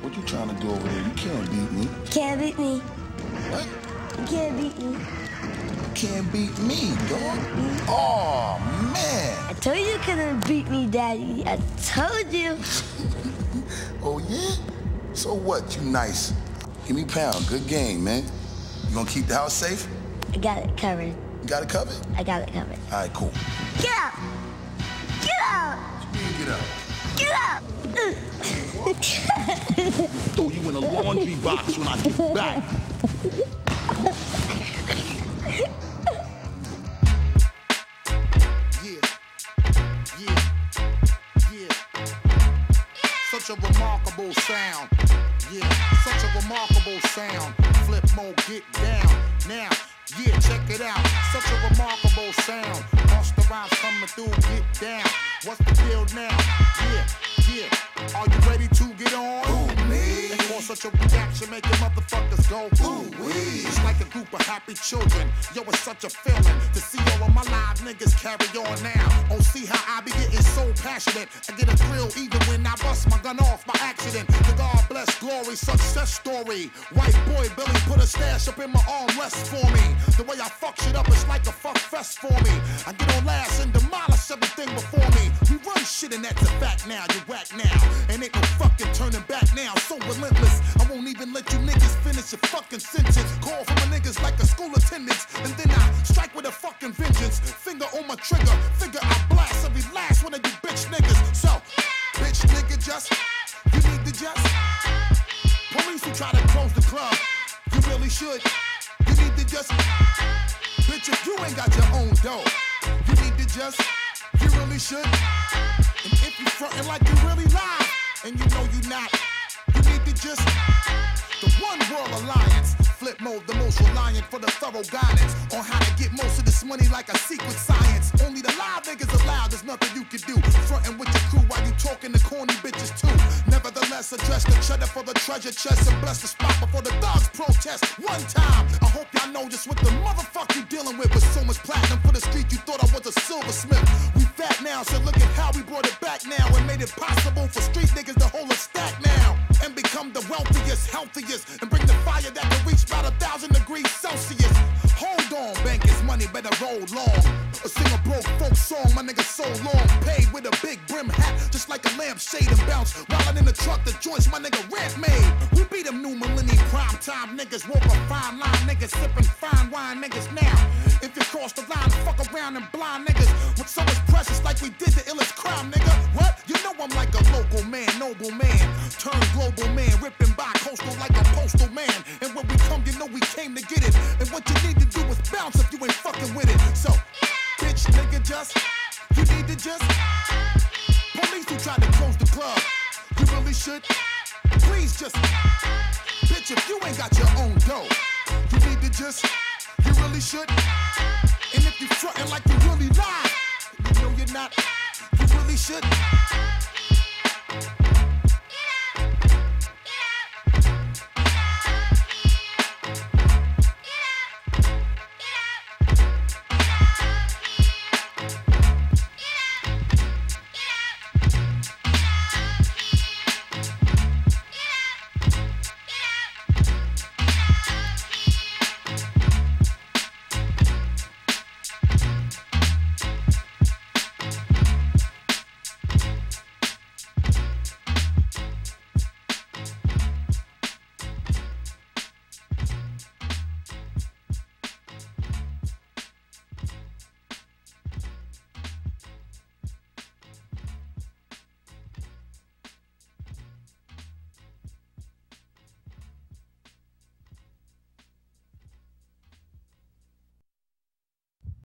What you trying to do over there? You can't beat me. Can't beat me. What? You can't beat me. You can't beat me, dog. Oh, man. I told you couldn't beat me, Daddy. I told you. Oh, yeah? So what? You nice. Give me pound. Good game, man. You gonna keep the house safe? I got it covered. You got it covered? I got it covered. All right, cool. Get out! Get out! What you mean, get out? Get out! Throw you in a laundry box when I get back. Yeah. Such a remarkable sound. Yeah, such a remarkable sound. Flip mode, get down. Now, yeah, check it out. Such a remarkable sound. Bust the rhymes coming through, get down. What's the deal now? Yeah. Are you ready to get on? Ooh, me. And for such a reaction, making motherfuckers go ooh wee. It's like a group of happy children. Yo, it's such a feeling to see all of my live niggas carry on now. Oh, see how I be getting so passionate. I get a thrill even when I bust my gun off by accident. The God bless glory, success story. White boy Billy put a stash up in my armrest for me. The way I fuck shit up, it's like a fuck fest for me. I get on last and demolish everything before me. We run shit and that's a fact now. You whack now. And ain't no fucking turning back now. So relentless. I won't even let you niggas finish your fucking sentence. Call for my niggas like a school attendance. And then I strike with a fucking vengeance. Finger on my trigger. Figure I blast every last one of you bitch niggas. So, bitch nigga just, you need to just. Police who try to close the club, you really should. You need to just. Bitch, if you ain't got your own dough, you need to just. You really should. And if you frontin' like you really live, and you know you not, you need to just. The One World Alliance, Flip Mode, the most reliant for the thorough guidance on how to get most of this money like a secret science. Only the live niggas allowed, there's nothing you can do. Frontin' with your crew while you talking to corny bitches too. Nevertheless, address the cheddar for the treasure chest and bless the spot before the dogs protest. One time, I hope y'all know just what the motherfucker you dealing with. With so much platinum for the street, you thought I was a silversmith. We fat now, so look at how we brought it back now and made it possible for street niggas to hold a stack now and become the wealthiest, healthiest, and bring the fire that can reach about 1,000 degrees Celsius. Hold on, bankers, money better roll long. A single broke folk song, my nigga so long. Paid with a big brim hat, just like a lampshade and bounce. While in the truck, the joints my nigga Red made. We beat them new millennium prime time niggas. Walk a fine line niggas, sipping fine wine niggas now. If you cross the line, fuck around and blind niggas. With so much precious like we did the illest crime, nigga. What? You know I'm like a local man, noble man. Turn global man, ripping by coastal like a postal man. And when we come, you know we came to get it. And what you need to do is bounce if you ain't fucking with it. So, bitch, nigga, just, you need to just. Police who tried to close the club, you really should. Please just, bitch, if you ain't got your own dough, you need to just, you really should. And if you frontin' like you really lie, you know you're not, you really should.